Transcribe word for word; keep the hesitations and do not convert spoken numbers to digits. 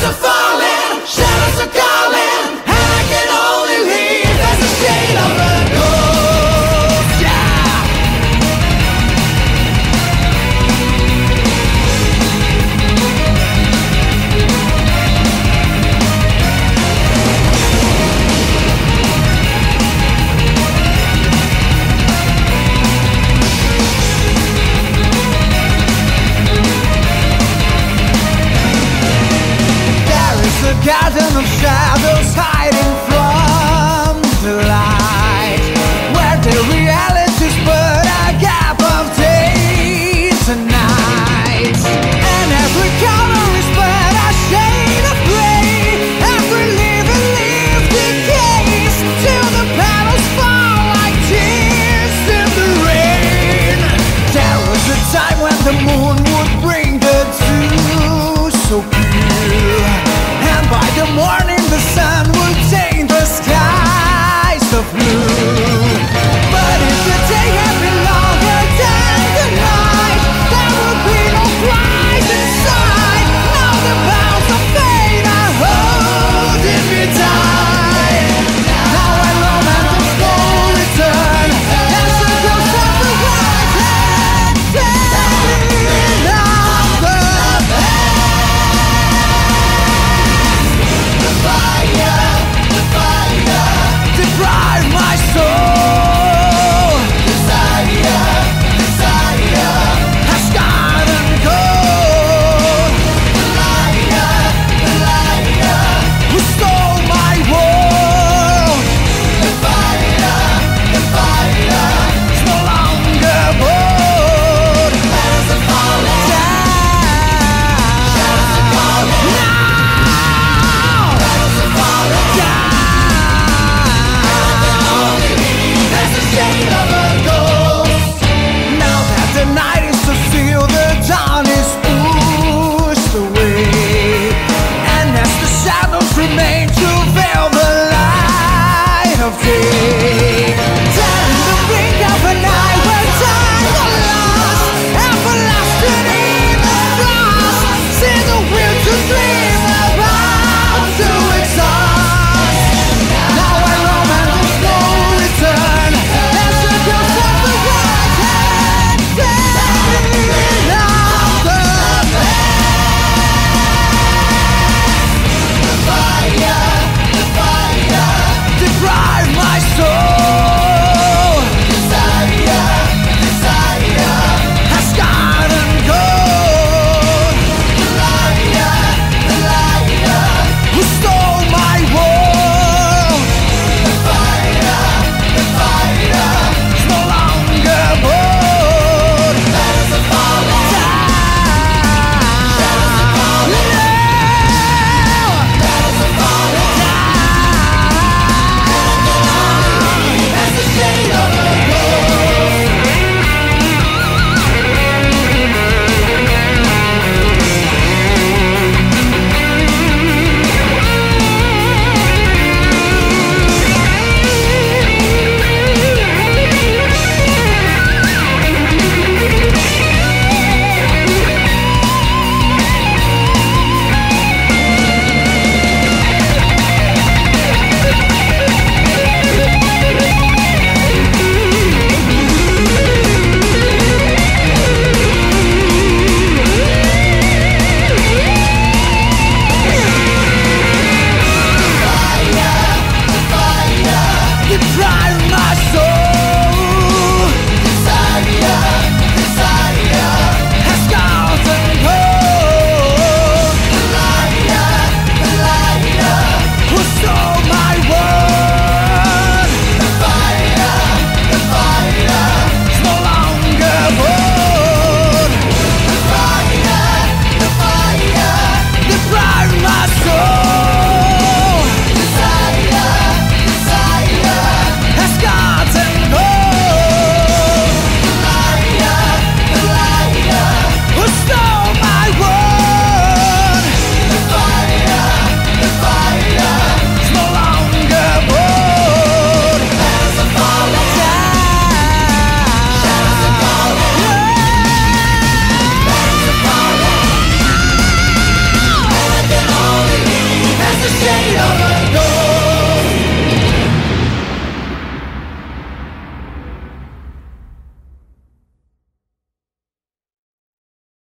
are falling, shadows are calling, and I can only leave as a shade of a ghost. Yeah. A garden of shadows hiding from the light, where the reality's but a gap of days and nights, and every color is but a shade of gray. Every living leaf decays till the petals fall like tears in the rain. There was a time when the moon would bring the dew so pure, by the morning the sun will change the skies of blue.